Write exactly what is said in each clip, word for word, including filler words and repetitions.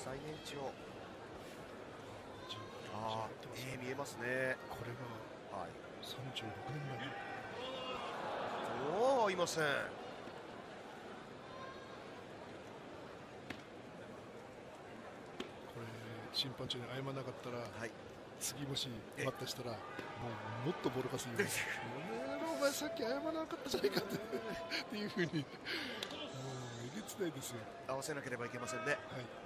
最年長。ああ、えー、見えますね。 これが、はい、さんじゅうろくねんまえ。 おお、いません。 これ審判長に謝らなかったら、はい、次もし待ったしたらもうもっとボロカス言います。お前さっき謝らなかったじゃないかってっていうふうにもうえげつないですよ。 合わせなければいけませんね。はい、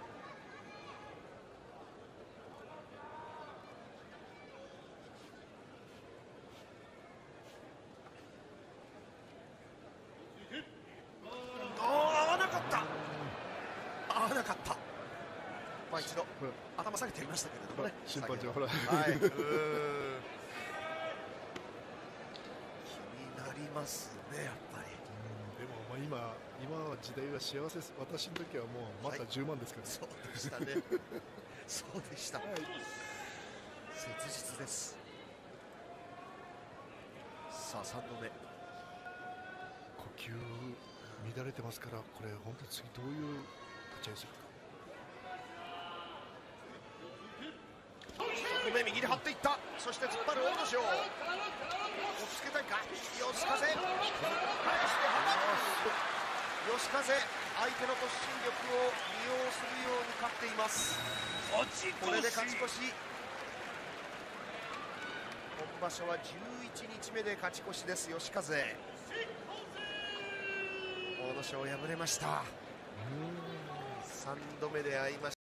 まあ一度頭下げていましたけれどもね、 審判長ほら、 はい、うーん気になりますね、やっぱり。 でもまあ今今は時代が幸せです。私の時はもうまたじゅうまんですから、ね、 はい、そうでしたねそうでした、はい、切実です。さあさんどめ、 呼吸乱れてますから、これ本当に次どういう立ち合いするか。 目右で張っていった。そして突っ張る阿武咲、落ち着けたいか。吉風返して幅、吉風相手の突進力を利用するように勝っています。これで勝ち越し。今場所はじゅういちにちめで勝ち越しです。吉風、阿武咲敗れました。さんどめで会いま